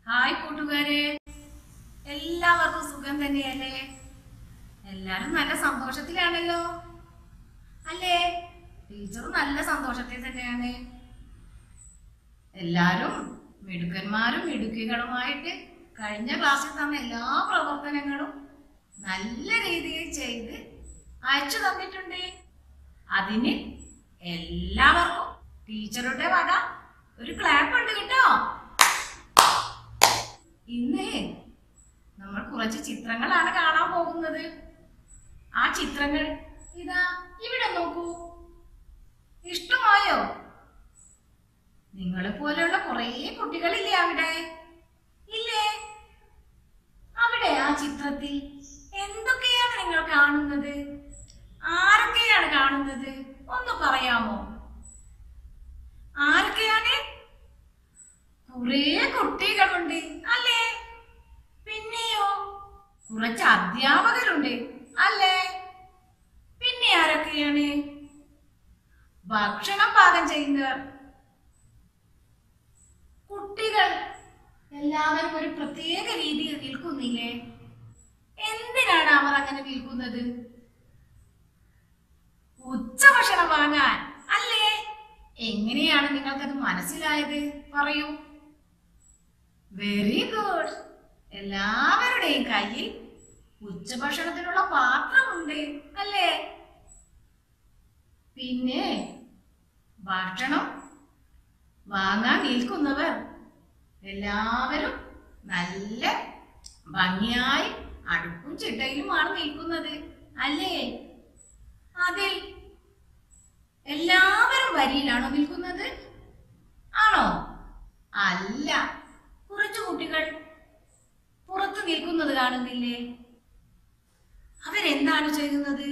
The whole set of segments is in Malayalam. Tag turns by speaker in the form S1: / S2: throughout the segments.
S1: ഹായ് കൂട്ടുകാരെ, എല്ലാവർക്കും സുഖം തന്നെയല്ലേ? എല്ലാരും നല്ല സന്തോഷത്തിലാണല്ലോ അല്ലേ? ടീച്ചറും നല്ല സന്തോഷത്തിൽ തന്നെയാണ്. എല്ലാരും മിടുക്കന്മാരും മിടുക്കികളുമായിട്ട് കഴിഞ്ഞ ക്ലാസ്സിൽ തന്ന എല്ലാ പ്രവർത്തനങ്ങളും നല്ല രീതിയിൽ ചെയ്ത് അയച്ചു തന്നിട്ടുണ്ട്. അതിന് എല്ലാവർക്കും ടീച്ചറുടെ വക ഒരു ക്ലാപ്പ് ഉണ്ട് കേട്ടോ. ഇന്ന് നമ്മൾ കുറച്ച് ചിത്രങ്ങളാണ് കാണാൻ പോകുന്നത്. ആ ചിത്രങ്ങൾ ഇതാ ഇവിടെ നോക്കൂ. ഇഷ്ടമായോ? നിങ്ങളെ പോലെയുള്ള കുറേ കുട്ടികളില്ലേ അവിടെ? ഇല്ലേ? അവിടെ ആ ചിത്രത്തിൽ എന്തൊക്കെയാണ് നിങ്ങൾ കാണുന്നത്? ആരൊക്കെയാണ് കാണുന്നത്? ഒന്ന് പറയാമോ? ആരൊക്കെയാണ്? കുറേ കുട്ടികളുണ്ട് അല്ലേ? പിന്നെയോ കുറച്ച് അധ്യാപകരുണ്ട് അല്ലേ? പിന്നെ ആരൊക്കെയാണ്? ഭക്ഷണം പാകം ചെയ്യുന്നവർ, കുട്ടികൾ എല്ലാവരും ഒരു പ്രത്യേക രീതിയിൽ നിൽക്കുന്നില്ലേ? എന്തിനാണ് അവർ അങ്ങനെ നിൽക്കുന്നത്? ഉച്ചഭക്ഷണം വാങ്ങാൻ അല്ലേ? എങ്ങനെയാണ് നിങ്ങൾക്കത് മനസ്സിലായത്? പറയൂ. Very good. എല്ലാവരുടെയും കയ്യിൽ ഉച്ചഭക്ഷണത്തിനുള്ള പാത്രമുണ്ട് അല്ലേ? പിന്നെ ഭക്ഷണം വാങ്ങാൻ നിൽക്കുന്നവർ എല്ലാവരും നല്ല ഭംഗിയായി അടുക്കും ചിട്ടയിലുമാണ് നിൽക്കുന്നത് അല്ലേ? അതിൽ എല്ലാവരും വരിയിലാണോ നിൽക്കുന്നത്? ആണോ? അല്ല, കുറച്ചു കുട്ടികൾ പുറത്ത് നിൽക്കുന്നത് കാണുന്നില്ലേ? അവരെന്താണ് ചെയ്യുന്നത്?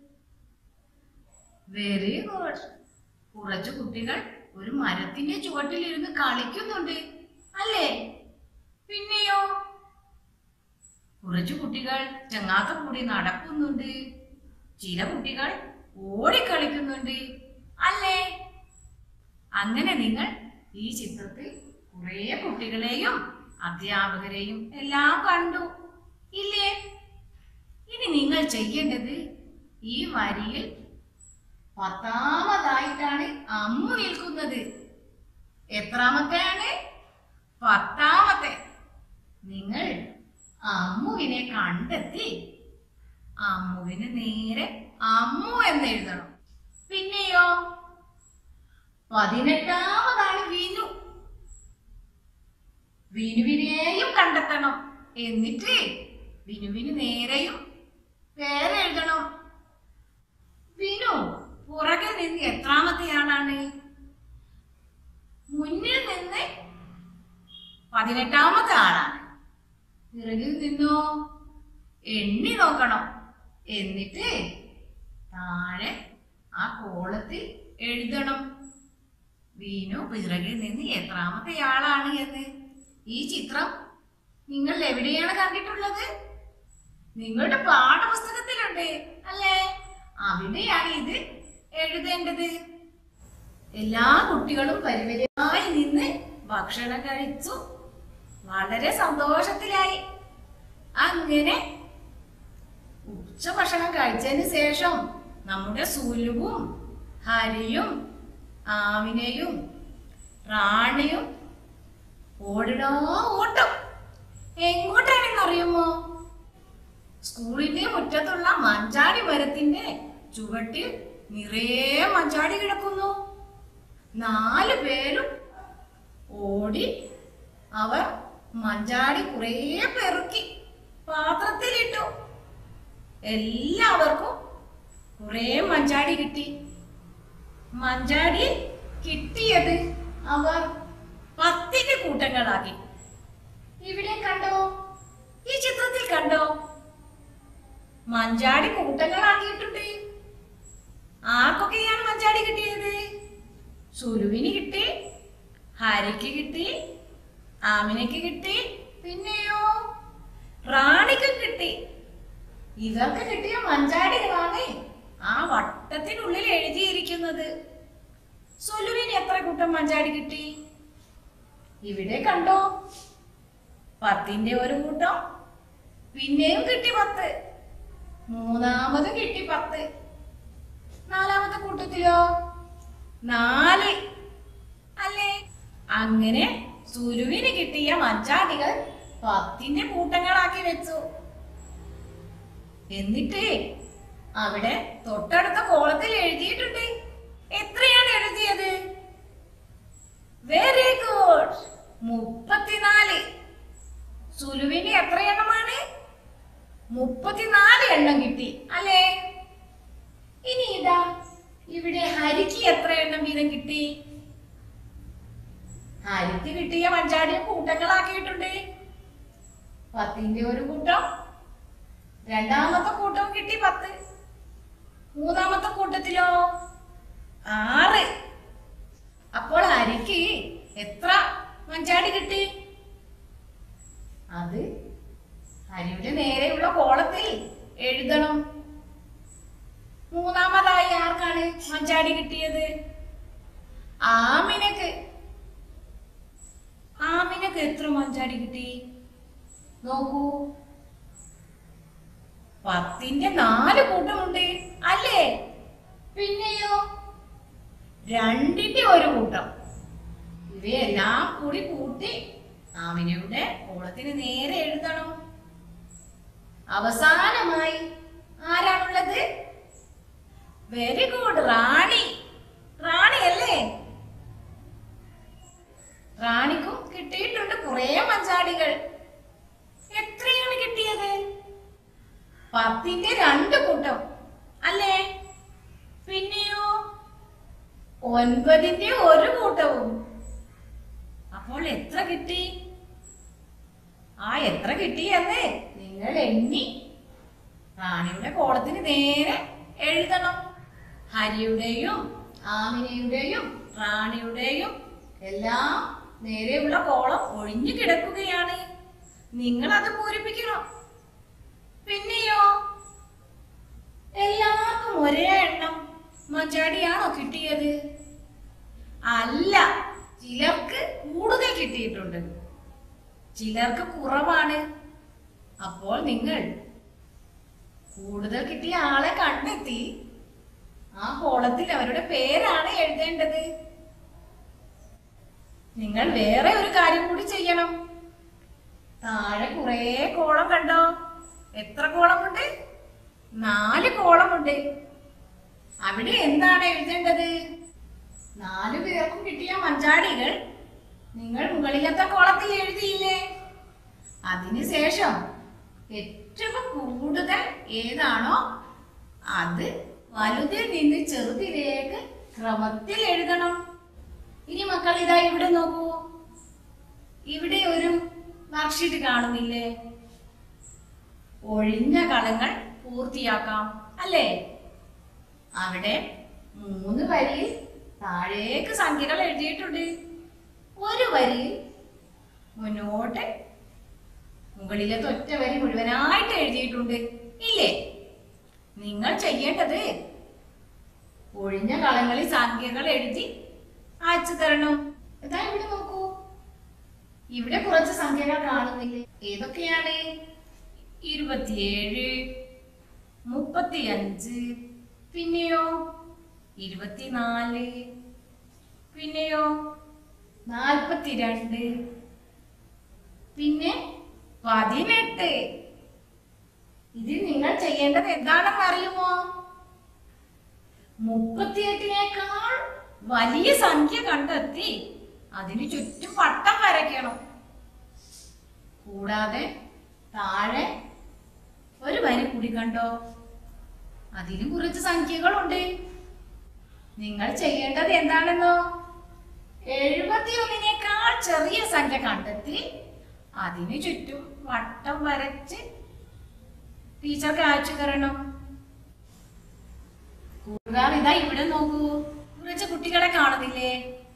S1: Very good. കുറച്ചു കുട്ടികൾ ഒരു മരത്തിന്റെ ചുവട്ടിലിരുന്ന് കളിക്കുന്നുണ്ട് അല്ലേ? പിന്നെയോ കുറച്ചു കുട്ടികൾ ചങ്ങാത്ത കൂടി നടക്കുന്നുണ്ട്. ചില കുട്ടികൾ ഓടിക്കളിക്കുന്നുണ്ട് അല്ലേ? അങ്ങനെ നിങ്ങൾ ഈ ചിത്രത്തിൽ കുറേ കുട്ടികളെയും അധ്യാപകരെയും എല്ലാം കണ്ടു ഇല്ലേ? ഇനി നിങ്ങൾ ചെയ്യേണ്ടത് ഈ വരിയിൽ 10ാമതായിട്ടാണ് അമ്മു നിൽക്കുന്നത്. എത്രാമത്തെയാണ്? 10ാമത്തെ. നിങ്ങൾ അമ്മുവിനെ കണ്ടെത്തി അമ്മുവിന് നേരെ അമ്മു എന്ന് എഴുതണം. പിന്നെയോ 18ാമതാണ് വിനു. വിനുവിനെയും കണ്ടെത്തണം. എന്നിട്ട് വിനുവിന് നേരെയും പേര് എഴുതണം. വിനു പുറകെ നിന്ന് എത്രാമത്തെ ആളാണ്? മുന്നിൽ നിന്ന് 18ാമത്തെ ആളാണ്. പിറകിൽ നിന്നോ എണ്ണി നോക്കണം. എന്നിട്ട് താഴെ ആ കോളത്തിൽ എഴുതണം വിനു പിറകിൽ നിന്ന് എത്രാമത്തെ ആളാണ് എന്ന്. ഈ ചിത്രം നിങ്ങൾ എവിടെയാണ് കണ്ടിട്ടുള്ളത്? നിങ്ങളുടെ പാഠപുസ്തകത്തിലുണ്ട് അല്ലേ? അവിടെയാണ് ഇത് എഴുതേണ്ടത്. എല്ലാ കുട്ടികളും പരിവരിയായി നിന്ന് ഭക്ഷണം കഴിച്ചു വളരെ സന്തോഷത്തിലായി. അങ്ങനെ ഉച്ചഭക്ഷണം കഴിച്ചതിന് ശേഷം നമ്മുടെ സുലുവും ഹരിയും ആമിനയും റാണിയും ഓടിടാ ഓട്ടം. എങ്ങോട്ടാണെന്നറിയുമോ? സ്കൂളിന്റെ മുറ്റത്തുള്ള മഞ്ചാടി മരത്തിന്റെ ചുവട്ടിൽ നിറയെ മഞ്ചാടി കിടക്കുന്നു. 4 പേരും ഓടി അവർ മഞ്ചാടി കുറേ പെറുക്കി പാത്രത്തിലിട്ടു. എല്ലാവർക്കും കുറേ മഞ്ചാടി കിട്ടി. മഞ്ചാടി കിട്ടിയത് അവർ 10 കൂട്ടങ്ങളാക്കി. ഇവിടെ കണ്ടോ? ഈ ചിത്രത്തിൽ കണ്ടോ? മഞ്ചാടി കൂട്ടങ്ങളാക്കിയിട്ടുണ്ട്. ആർക്കൊക്കെയാണ് മഞ്ചാടി കിട്ടിയത്? സുലുവിന് കിട്ടി, ഹരിക്ക് കിട്ടി, ആമിനയ്ക്ക് കിട്ടി, പിന്നെയോ റാണിക്കും കിട്ടി. ഇവർക്ക് കിട്ടിയ മഞ്ചാടികളാണ് ആ വട്ടത്തിനുള്ളിൽ എഴുതിയിരിക്കുന്നത്. സുലുവിന് എത്ര കൂട്ടം മഞ്ചാടി കിട്ടി? ഇവിടെ കണ്ടോ? 10ന്റെ ഒരു കൂട്ടം പിന്നെയും കിട്ടി 10. മൂന്നാമത് കിട്ടി 10. നാലാമത്തെ കൂട്ടത്തിലോ 4 അല്ലേ? അങ്ങനെ സുലുവിന് കിട്ടിയ മഞ്ചാടികൾ 10ന്റെ കൂട്ടങ്ങളാക്കി വെച്ചു. എന്നിട്ട് അവിടെ തൊട്ടടുത്ത കോളത്തിൽ എഴുതിയിട്ടുണ്ട്. എത്രയാണ് എഴുതിയത്? Very good, 34. സുലുവിന് എത്ര എണ്ണമാണ്? 34 എണ്ണം കിട്ടി അല്ലേ? ഇനി ഇതാ ഇവിടെ ഹരിക്ക് എത്ര എണ്ണം വീതം കിട്ടി? ഹരിക്ക് കിട്ടിയ മഞ്ചാടിയെ കൂട്ടങ്ങളാക്കിയിട്ടുണ്ട്. 10ന്റെ ഒരു കൂട്ടം, രണ്ടാമത്തെ കൂട്ടം കിട്ടി 10. മൂന്നാമത്തെ കൂട്ടത്തിലോ 6. അപ്പോൾ ഹരിക്ക് എത്ര മഞ്ചാടി കിട്ടി? അത് ഹരിയുടെ നേരെയുള്ള കോളത്തിൽ എഴുതണം. മൂന്നാമതായി ആർക്കാണ് മഞ്ചാടി കിട്ടിയത്? ആമിനക്ക്. ആമിനക്ക് എത്ര മഞ്ചാടി കിട്ടി? നോക്കൂ, 10ന്റെ 4 കൂട്ടമുണ്ട് അല്ലേ? പിന്നെയോ 2ന്റെ ഒരു കൂട്ടം. ഇവയെല്ലാം കൂടി കൂട്ടി ആമിനയുടെ കോളത്തിന് നേരെ എഴുതണം. അവസാനമായി ആരാണുള്ളത്? വെരി ഗുഡ്, റാണി. റാണി അല്ലേ? റാണിക്കും കിട്ടിയിട്ടുണ്ട് കുറെ മഞ്ചാടികൾ. എത്രയാണ് കിട്ടിയത്? 10ന്റെ 2 കൂട്ടം അല്ലേ? പിന്നെയോ 9ന്റെ ഒരു കൂട്ടവും. അപ്പോൾ എത്ര കിട്ടി? എത്ര കിട്ടിയെന്ന് നിങ്ങൾ എണ്ണി റാണിയുടെ കോളത്തിന് നേരെ എഴുതണം. ഹരിയുടെയും ആമിനയുടെയും റാണിയുടെയും എല്ലാം നേരെയുള്ള കോളം ഒഴിഞ്ഞു കിടക്കുകയാണ്. നിങ്ങൾ അത് പൂരിപ്പിക്കണം. പിന്നെയോ എല്ലാവർക്കും ഒരേ എണ്ണം മഞ്ചാടിയാണോ കിട്ടിയത്? അല്ല, ചിലർക്ക് കൂടുതൽ കിട്ടിയിട്ടുണ്ട്, ചിലർക്ക് കുറവാണ്. അപ്പോൾ നിങ്ങൾ കൂടുതൽ കിട്ടിയ ആളെ കണ്ടെത്തി ആ കോളത്തിൽ അവരുടെ പേരാണ് എഴുതേണ്ടത്. നിങ്ങൾ വേറെ ഒരു കാര്യം കൂടി ചെയ്യണം. താഴെ കുറെ കോളം കണ്ടോ? എത്ര കോളമുണ്ട്? 4 കോളമുണ്ട്. അവിടെ എന്താണ് എഴുതേണ്ടത്? 4 പേർക്കും കിട്ടിയ മഞ്ചാടികൾ നിങ്ങൾ മുകളിലത്തെ കോളത്തിൽ എഴുതിയില്ലേ? അതിനുശേഷം ഏറ്റവും കൂടുതൽ ഏതാണോ അത് വലുതിൽ നിന്ന് ചെറുതിലേക്ക് ക്രമത്തിൽ എഴുതണം. ഇനി മക്കൾ ഇതാ ഇവിടെ നോക്കൂ. ഇവിടെ ഒരു വർക്ക്ഷീറ്റ് കാണുന്നില്ലേ? ഒഴിഞ്ഞ കളങ്ങൾ പൂർത്തിയാക്കാം അല്ലേ? അവിടെ 3 വരിയിൽ താഴേക്ക് സംഖ്യകൾ എഴുതിയിട്ടുണ്ട്. ഒരു വരിയിൽ മുന്നോട്ട് മുകളിലത്തെ ഒറ്റ വരി മുഴുവനായിട്ട് എഴുതിയിട്ടുണ്ട് ഇല്ലേ? നിങ്ങൾ ചെയ്യേണ്ടത് ഒഴിഞ്ഞ കളങ്ങളിൽ സംഖ്യകൾ എഴുതി അയച്ചു തരണം. ഇതാ ഇവിടെ നോക്കൂ, ഇവിടെ കുറച്ച് സംഖ്യകൾ കാണുന്നില്ലേ? ഏതൊക്കെയാണ്? 27, 35, പിന്നെയോ 24, പിന്നെയോ 42, പിന്നെ 18. ഇതിൽ നിങ്ങൾ ചെയ്യേണ്ടത് എന്താണെന്ന് അറിയുമോ? 38നേക്കാൾ വലിയ സംഖ്യ കണ്ടെത്തി അതിന് ചുറ്റും വട്ടം വരയ്ക്കണം. കൂടാതെ താഴെ ഒരു വരി കൂടി കണ്ടോ? അതിന് കുറച്ച് സംഖ്യകളുണ്ട്. നിങ്ങൾ ചെയ്യേണ്ടത് എന്താണെന്നോ? 71നേക്കാൾ ചെറിയ സംഖ്യ കണ്ടെത്തി അതിന് ചുറ്റും വട്ടം വരച്ച് ടീച്ചർക്ക് അയച്ചു തരണം. കൂട്ടുകാർ ഇതാ ഇവിടെ നോക്കൂ, കുറച്ച് കുട്ടികളെ കാണുന്നില്ലേ?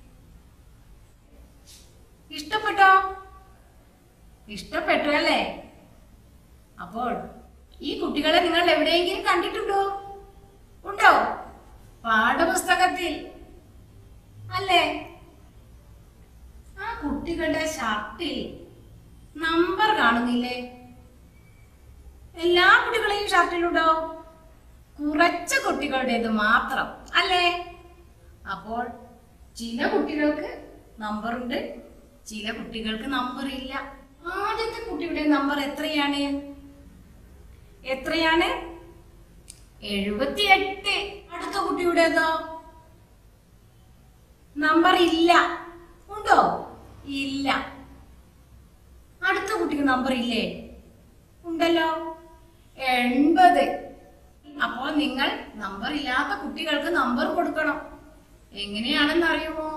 S1: ഇഷ്ടപ്പെട്ടോ? ഇഷ്ടപ്പെട്ടു അല്ലേ? അപ്പോൾ ഈ കുട്ടികളെ നിങ്ങൾ എവിടെയെങ്കിലും കണ്ടിട്ടുണ്ടോ? ഉണ്ടോ? പാഠപുസ്തകത്തിൽ അല്ലേ? ആ കുട്ടികളുടെ ഷർട്ടിൽ നമ്പർ കാണുന്നില്ലേ? എല്ലാ കുട്ടികളെയും ഷർട്ടിലുണ്ടോ? കുറച്ച് കുട്ടികളുടേത് മാത്രം അല്ലേ? അപ്പോൾ ചില കുട്ടികൾക്ക് നമ്പറുണ്ട്, ചില കുട്ടികൾക്ക് നമ്പർ ഇല്ല. ആദ്യത്തെ കുട്ടിയുടെ നമ്പർ എത്രയാണ്? 78. അടുത്ത കുട്ടിയുടേതോ? നമ്പർ ഇല്ല. ഉണ്ടോ? ഇല്ല. അടുത്ത കുട്ടിക്ക് നമ്പർ ഇല്ലേ? ഉണ്ടല്ലോ, 80. അപ്പോൾ നിങ്ങൾ നമ്പർ ഇല്ലാത്ത കുട്ടികൾക്ക് നമ്പർ കൊടുക്കണം. എങ്ങനെയാണെന്ന് അറിയുമോ?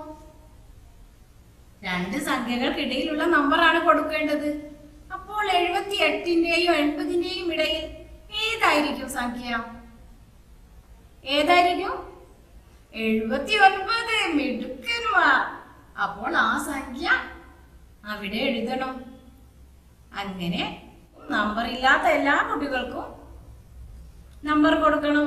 S1: 2 സംഖ്യകൾക്കിടയിലുള്ള നമ്പറാണ് കൊടുക്കേണ്ടത്. അപ്പോൾ 78ന്റെയും 80ന്റെയും ഇടയിൽ ഏതായിരിക്കും സംഖ്യ? ഏതായിരിക്കും? 79. മിടുക്കന്മാർ. അപ്പോൾ ആ സംഖ്യ അവിടെ എഴുതണം. അങ്ങനെ നമ്പർ ഇല്ലാത്ത എല്ലാ കുട്ടികൾക്കും നമ്പർ കൊടുക്കണം.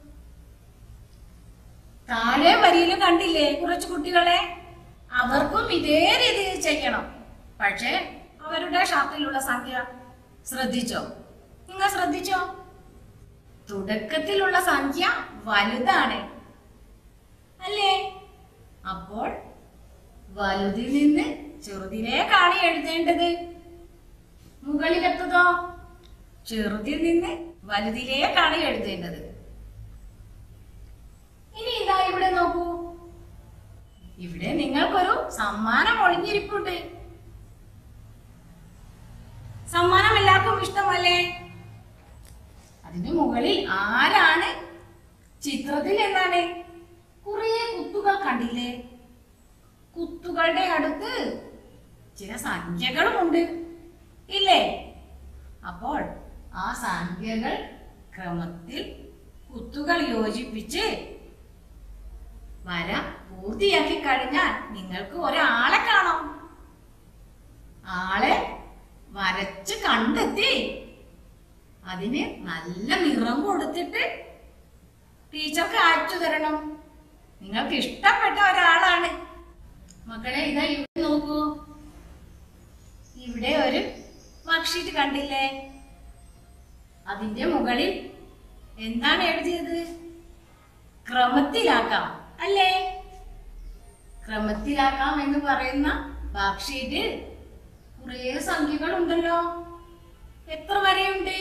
S1: താഴെ വരിയിൽ കണ്ടില്ലേ കുറച്ച് കുട്ടികളെ? അവർക്കും ഇതേ രീതിയിൽ ചെയ്യണം. പക്ഷേ അവരുടെ ഷർട്ടിലുള്ള സംഖ്യ ശ്രദ്ധിച്ചോ? നിങ്ങൾ ശ്രദ്ധിച്ചോ? തുടക്കത്തിലുള്ള സംഖ്യ വലുതാണ് അല്ലേ? അപ്പോൾ വലുതിൽ നിന്ന് ചെറുതിലേക്കാണ് എഴുതേണ്ടത്. മുകളിലെത്തതോ? ചെറുതിൽ നിന്ന് വലുതിലേക്കാണ് എഴുതേണ്ടത്. ഇനി ഇതാ ഇവിടെ നോക്കൂ. ഇവിടെ നിങ്ങൾക്കൊരു സമ്മാനം ഒളിഞ്ഞിരിപ്പുണ്ട്. സമ്മാനം എല്ലാവർക്കും ഇഷ്ടമല്ലേ? അതിന് മുകളിൽ ആരാണ് ചിത്രത്തിൽ എന്താണ്? കുറെ കുത്തുകൾ കണ്ടില്ലേ? കുത്തുകളുടെ അടുത്ത് ചില സംഖ്യകളുമുണ്ട് ഇല്ലേ? അപ്പോൾ ആ സംഖ്യകൾ ക്രമത്തിൽ കുത്തുകൾ യോജിപ്പിച്ച് വര പൂർത്തിയാക്കി കഴിഞ്ഞാൽ നിങ്ങൾക്ക് ഒരാളെ കാണാം. ആളെ വരച്ച് കണ്ടെത്തി അതിന് നല്ല നിറം കൊടുത്തിട്ട് ടീച്ചർക്ക് അയച്ചു തരണം. നിങ്ങൾക്ക് ഇഷ്ടപ്പെട്ട ഒരാളാണ്. മക്കളെ ഇതാ ഇവിടെ നോക്കൂ. ഇവിടെ ഒരു വർക്ക്ഷീറ്റ് കണ്ടില്ലേ? അതിന്റെ മുകളിൽ എന്താണ് എഴുതിയത്? ക്രമത്തിലാക്കാം അല്ലേ? ക്രമത്തിലാക്കാം എന്ന് പറയുന്ന വർക്ക്ഷീറ്റിൽ കുറേ സംഖ്യകൾ ഉണ്ടല്ലോ. എത്ര വരെയുണ്ട്?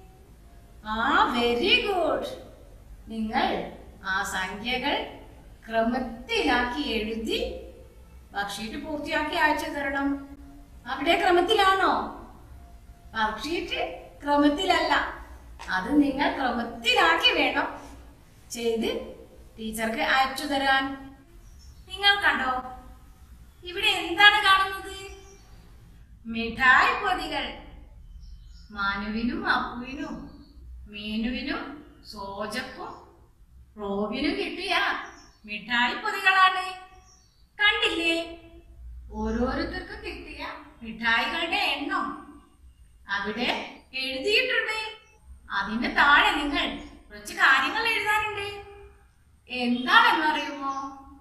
S1: Very good. നിങ്ങൾ ആ സംഖ്യകൾ ക്രമത്തിലാക്കി എഴുതി വർക്ക്ഷീറ്റ് പൂർത്തിയാക്കി അയച്ചു തരണം. അവിടെ ക്രമത്തിലാണോ? വർക്ക്ഷീറ്റ് ക്രമത്തിലല്ല. അത് നിങ്ങൾ ക്രമത്തിലാക്കി വേണം ചെയ്ത് ടീച്ചർക്ക് അയച്ചു തരാൻ. നിങ്ങൾ കണ്ടോ? ഇവിടെ എന്താണ് കാണുന്നത്? മിഠായി പൊതികൾ. മാനുവിനും അപ്പുവിനും മീനുവിനും സോജക്കും റോബിനും കിട്ടിയ മിഠായി പൊതികളാണ്. കണ്ടില്ലേ? ഓരോരുത്തർക്കും കിട്ടിയ മിഠായികളുടെ എണ്ണം അവിടെ എഴുതിയിട്ടുണ്ട്. അതിന് താഴെ നിങ്ങൾ കുറച്ച് കാര്യങ്ങൾ എഴുതാനുണ്ട്. എന്താണെന്നറിയുമോ?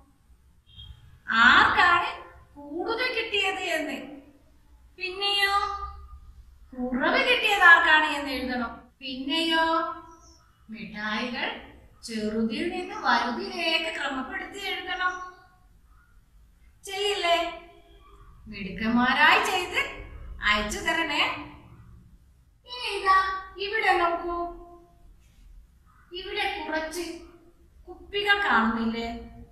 S1: ആർക്കാണ് കൂടുതൽ കിട്ടിയത് എന്ന്, പിന്നെയോ കുറവ് കിട്ടിയത് ആർക്കാണ് എന്ന് എഴുതണം. പിന്നെയോ മിഠായികൾ ചെറുതിൽ നിന്ന് വലുതിലേക്ക് ക്രമപ്പെടുത്തി എഴുതണം. ചെയ്യില്ലേ? മിടുക്കന്മാരായി ചെയ്ത് അയച്ചു തരണേ. ഇനി ഇതാ ഇവിടെ നോക്കൂ. ഇവിടെ കുറച്ച് കുപ്പികൾ കാണുന്നില്ലേ?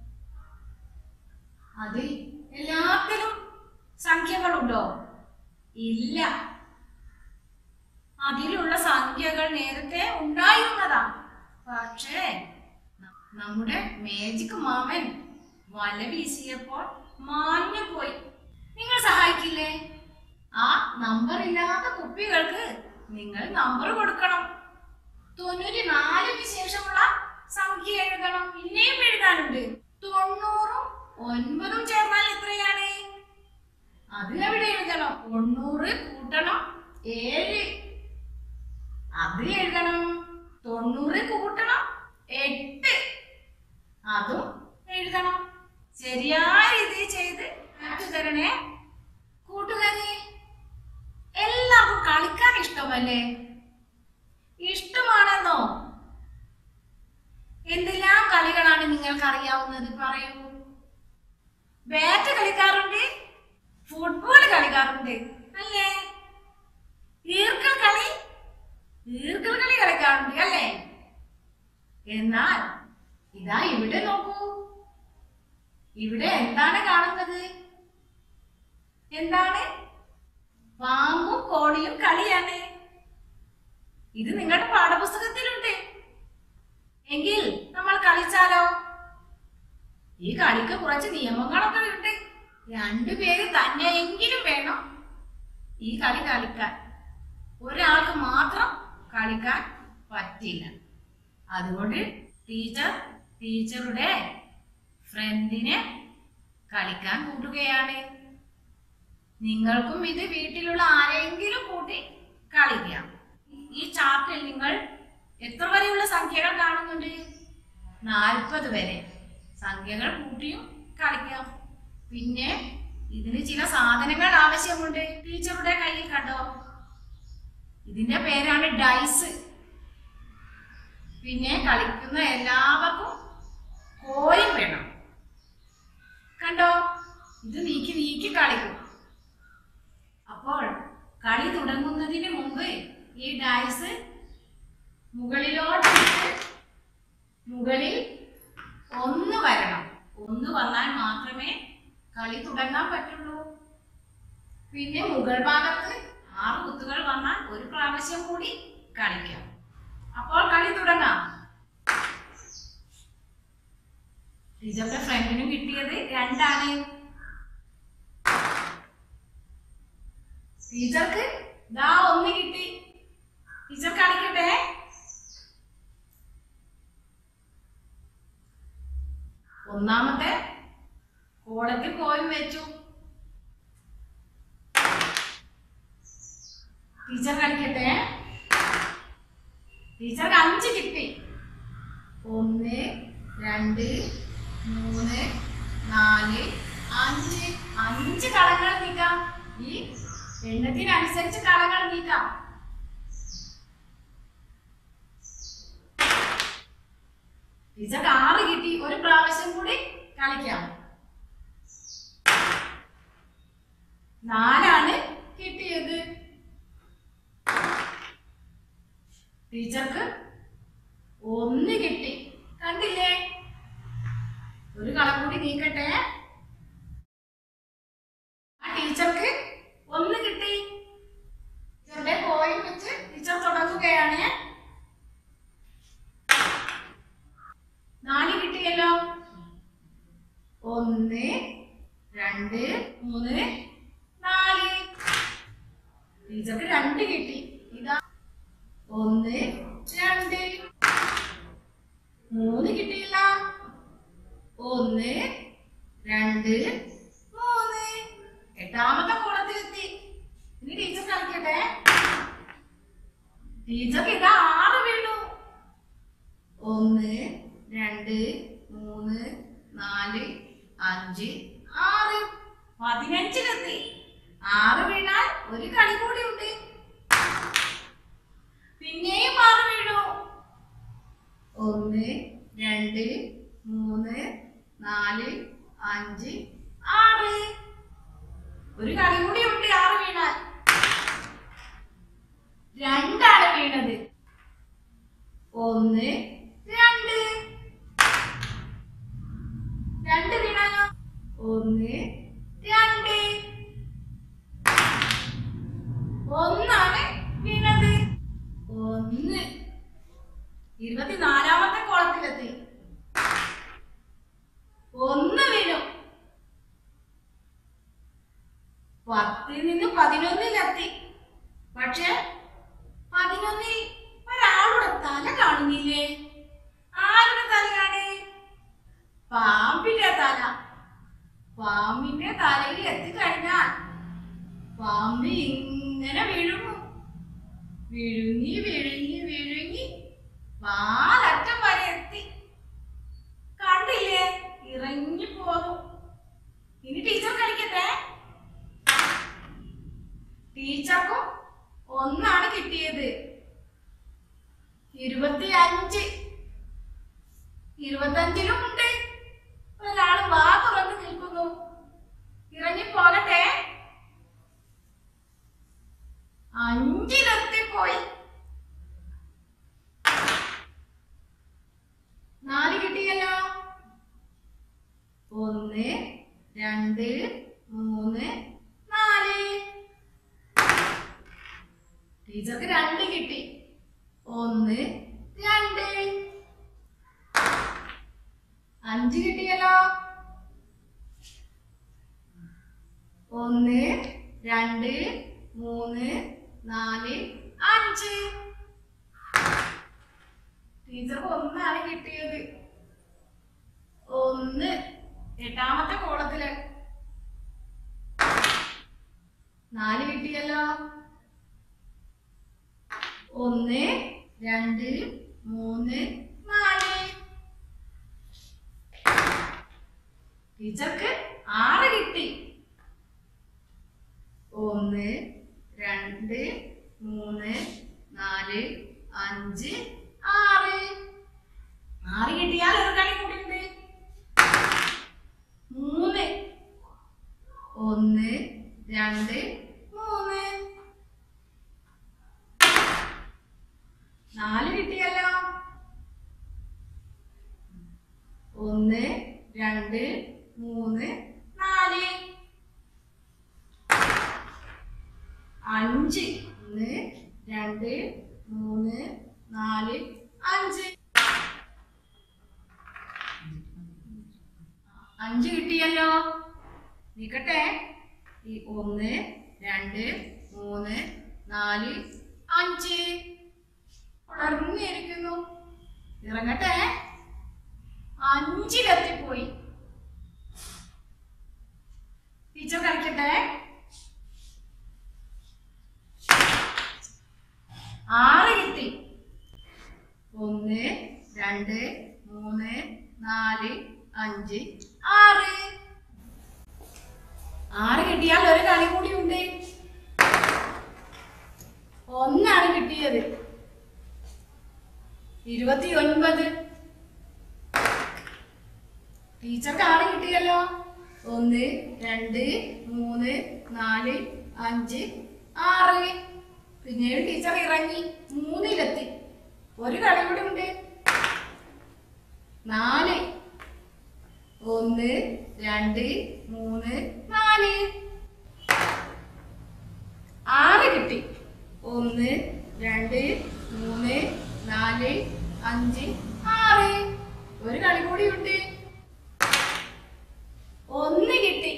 S1: അതിൽ എല്ലാത്തിലും സംഖ്യകളുണ്ടോ? ഇല്ല. അതിലുള്ള സംഖ്യകൾ നേരത്തെ ഉണ്ടായിരുന്നതാ. പക്ഷേ നമ്മുടെ മേജിക് മാമൻ വല വീശിയപ്പോൾ മാഞ്ഞു പോയി. നിങ്ങൾ സഹായിക്കില്ലേ? ആ നമ്പർ ഇല്ലാത്ത കുപ്പികൾക്ക് നിങ്ങൾ നമ്പർ കൊടുക്കണം. 94ന് ശേഷമുള്ള സംഖ്യ എഴുതണം. പിന്നെയും എഴുതാനുണ്ട്. 90ഉം 9ഉം ചേർന്നാൽ എത്രയാണ്? അത് എവിടെ എഴുതണം? 90 കൂട്ടണം 7, അത് എഴുതണം. 90 കൂട്ടണം 8, അതും എഴുതണം. ശരിയായ രീതിയിൽ ചെയ്ത് അയച്ചു തരണേ കൂട്ടുകാരെ. അല്ലേ? ഇഷ്ടമാണെന്നോ? എന്തെല്ലാം കളികളാണ് നിങ്ങൾക്ക് അറിയാവുന്നത്? പറയൂ. ബാറ്റ് കളിക്കാറുണ്ട്, ഫുട്ബോൾ കളിക്കാറുണ്ട് അല്ലേ? ഈർക്കൽ കളി കളിക്കാറുണ്ട് അല്ലേ? എന്നാൽ ഇതാ ഇവിടെ നോക്കൂ. ഇവിടെ എന്താണ് കാണുന്നത്? എന്താണ്? പാമ്പും കോഴിയും കളിയാണ്. ഇത് നിങ്ങളുടെ പാഠപുസ്തകത്തിലുണ്ട്. എങ്കിൽ നമ്മൾ കളിച്ചാലോ? ഈ കളിക്ക് കുറച്ച് നിയമങ്ങളൊക്കെ ഉണ്ട്. രണ്ടുപേര് തന്നെയെങ്കിലും വേണം ഈ കളി കളിക്കാൻ. ഒരാൾക്ക് മാത്രം കളിക്കാൻ പറ്റില്ല. അതുകൊണ്ട് ടീച്ചറുടെ ഫ്രണ്ടിനെ കളിക്കാൻ കൂട്ടുകയാണ്. നിങ്ങൾക്കും ഇത് വീട്ടിലുള്ള ആരെങ്കിലും കൂട്ടി കളിക്കാം. ഈ ചാർട്ടിൽ നിങ്ങൾ എത്ര വരെയുള്ള സംഖ്യകൾ കാണുന്നുണ്ട്? 40 വരെ സംഖ്യകൾ കൂട്ടിയും കളിക്കാം. പിന്നെ ഇതിന് ചില സാധനങ്ങൾ ആവശ്യമുണ്ട്. ടീച്ചറുടെ കയ്യിൽ കണ്ടോ? ഇതിന്റെ പേരാണ് ഡൈസ്. പിന്നെ കളിക്കുന്ന എല്ലാവർക്കും കോയിൻ വേണം. കണ്ടോ? ഇത് നീക്കി നീക്കി കളിക്കും. അപ്പോൾ കളി തുടങ്ങുന്നതിന് മുമ്പ് ഈ ഡൈസ് മുകളിലോട്ട് മുകളിൽ 1 വരണം. 1 വന്നാൽ മാത്രമേ കളി തുടങ്ങാൻ പറ്റുള്ളൂ. പിന്നെ മുകൾ ഭാഗത്ത് 6 കുത്തുകൾ വന്നാൽ ഒരു പ്രാവശ്യം കൂടി കളിക്കാം. അപ്പോൾ കളി തുടങ്ങാം. ടീച്ചറുടെ ഫ്രണ്ടിനും കിട്ടിയത് 2 ആണ്. ടീച്ചർക്ക് ദാ 1 കിട്ടി. ടീച്ചർ കളിക്കട്ടെ. ഒന്നാമത്തെ കോളത്തിൽ കോയിൻ വെച്ചു. ടീച്ചർ കളിക്കട്ടെ. ടീച്ചർക്ക് 5 കിട്ടി. 1 2 3 4 5 5 കളങ്ങൾ നീക്കാം. ഈ എണ്ണത്തിനനുസരിച്ച് കളങ്ങൾ നീക്കാം. ടീച്ചർക്ക് 6 കിട്ടി. ഒരു പ്രാവശ്യം കൂടി കളിക്കാം. 4 ആണ് കിട്ടിയത്. ടീച്ചർക്ക് 1 കിട്ടി. കണ്ടില്ലേ? ഒരു കള കൂടി നീക്കട്ടെ. ടീച്ചർക്ക് 1 കിട്ടി. ടീച്ചറുടെ കോയിൻ വെച്ച് ടീച്ചർ തുടങ്ങുകയാണ്. 4 കിട്ടിയല്ലോ. 1 2 3 4. ടീച്ചർക്ക് 2 കിട്ടി. ഇതാ 1 2 3 കിട്ടിയില്ല. 1 2 3. എട്ടാമത്തെ കോളത്തിലെത്തി. ഇനി ടീച്ചർ കളിക്കട്ടെ. ടീച്ചർക്ക് ഇതാ 6 വീണു. 1 2 3 4 5 6. 15-ലെത്തി. 6 വീണാൽ ഒരു കളി കൂടി ഉണ്ട്. പിന്നെയും 6 വീണു. 1 2 3 4 5 6. ഒരു കളി കൂടി ഉണ്ട്. 6 വീണാൽ 2 ആണ് വീണത്. 1 2 2 വീണാലോ. 1 2 1 ആണ് വീണത്. 1. 24-ാമത്തെ കോളത്തിലെത്തി. 1 വീണു. 10-ൽ നിന്ന് 11-ലെത്തി. പക്ഷെ 11-ൽ ഒരാളുടെ തല കാണുന്നില്ലേ? ആരുടെ തലയാണ്? പാമ്പിന്റെ തല. പാമ്പിന്റെ തലയിൽ എത്തിക്കഴിഞ്ഞാൽ പാമ്പ് ഇങ്ങനെ വീഴുന്നു. വിഴുങ്ങി വിഴുങ്ങി വിഴുങ്ങി വാലറ്റം വരെ എത്തി. കണ്ടില്ലേ? ഇറങ്ങി പോന്നു. ഇനി ടീച്ചർ കളിക്കട്ടെ. ടീച്ചർക്കും 1 ആണ് കിട്ടിയത്. കിട്ടിയത്? 25. 25ലും ഉണ്ട്. ഒരാള് വാ തുറന്ന് നിൽക്കുന്നു. ഇറങ്ങി പോകട്ടെ. 5-ലെത്തിപ്പോയി. 4 കിട്ടിയല്ലോ. 1 2 3 4. ടീച്ചർക്ക് 2 കിട്ടി. 1 2. 5 കിട്ടിയല്ലോ. 1 2 3 4 5. ടീച്ചർക്ക് 1 ആണ് കിട്ടിയത്. 1 8ാമത്തെ കോളത്തില്. 4 കിട്ടിയല്ലോ. 1 2 3 4. ടീച്ചർക്ക് 6 കിട്ടി. 1 2 3 4 5 6. 6 കിട്ടിയാൽ ഒരു കളി കൂടി ഉണ്ട്. 3. 1 2 3. 4 കിട്ടിയല്ലോ. 1 2 3 4. 5. 1 2 3 4 5. 5 കിട്ടിയല്ലോ. നിക്കട്ടെ. ഈ 1 2 3 4 5 ഉണർന്നിരിക്കുന്നു. ഇറങ്ങട്ടെ. 5-ലെത്തിപ്പോയി. ടീച്ചർ കളിക്കട്ടെ. 6 കിട്ടി. 1 2 3 4 5 6. 6 കിട്ടിയാൽ ഒരു കളി കൂടി ഉണ്ട്. 1 ആണ് കിട്ടിയത്. 29. ടീച്ചർക്ക് 6 കിട്ടിയല്ലോ. 1 2 3 4 5 6. പിന്നീട് ടീച്ചർ ഇറങ്ങി 3-ലെത്തി. ഒരു കളി കൂടി ഉണ്ട്. 4. 1 2 3 4. 6 കിട്ടി. 1 2 3 4 5 6. ഒരു കളി കൂടി ഉണ്ട്. 1 കിട്ടി.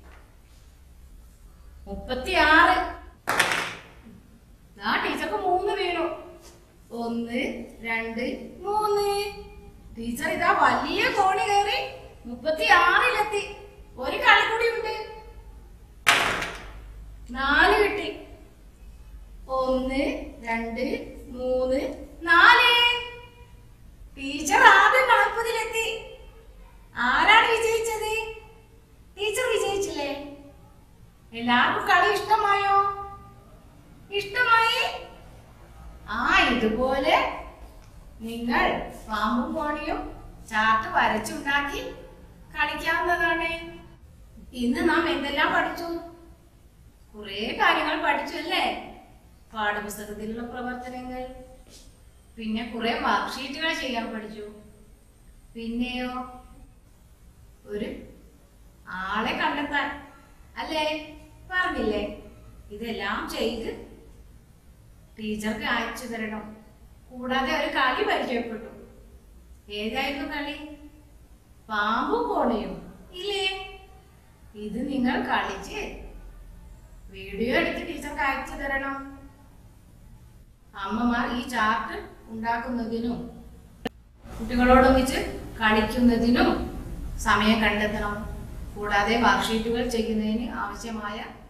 S1: 36. ടീച്ചർക്ക് 3 വീണു. 1 2 3. ടീച്ചർ ഇതാ വലിയ കോണി കയറി 36-ലെത്തി. ഒരു കളി കൂടി ഉണ്ട്. 4 കിട്ടി. 1 2 3 4. ടീച്ചർ ആദ്യം 40-ലെത്തി. ആരാണ് വിജയിച്ചത്? ടീച്ചർ വിജയിച്ചില്ലേ? എല്ലാവർക്കും കളി ഇഷ്ടമായോ? ഇഷ്ടമായി? ഇതുപോലെ നിങ്ങൾ പാമ്പും കോണിയും ചാർട്ട് വരച്ചുണ്ടാക്കി കളിക്കാവുന്നതാണ്. ഇന്ന് നാം എന്തെല്ലാം പഠിച്ചു? കുറെ കാര്യങ്ങൾ പഠിച്ചു അല്ലേ? പാഠപുസ്തകത്തിലുള്ള പ്രവർത്തനങ്ങൾ, പിന്നെ കുറെ വർക്ക്ഷീറ്റുകൾ ചെയ്യാൻ പഠിച്ചു. പിന്നെയോ ഒരു ആളെ കണ്ടെത്താൻ അല്ലേ പറഞ്ഞില്ലേ? ഇതെല്ലാം ചെയ്ത് ടീച്ചർക്ക് അയച്ചു തരണം. കൂടാതെ ഒരു കളി പരിചയപ്പെട്ടു. ഏതായിരുന്നു കളി? പാമ്പും കോണിയും ഇല്ലേ? ഇത് നിങ്ങൾ കളിച്ച് വീഡിയോ എടുത്ത് ടീച്ചർക്ക് അയച്ചു തരണം. അമ്മമാർ ഈ ചാർട്ട് ഉണ്ടാക്കുന്നതിനും കുട്ടികളോടൊന്നിച്ച് കളിക്കുന്നതിനും സമയം കണ്ടെത്തണം. കൂടാതെ വർക്ക്ഷീറ്റുകൾ ചെയ്യുന്നതിന് ആവശ്യമായ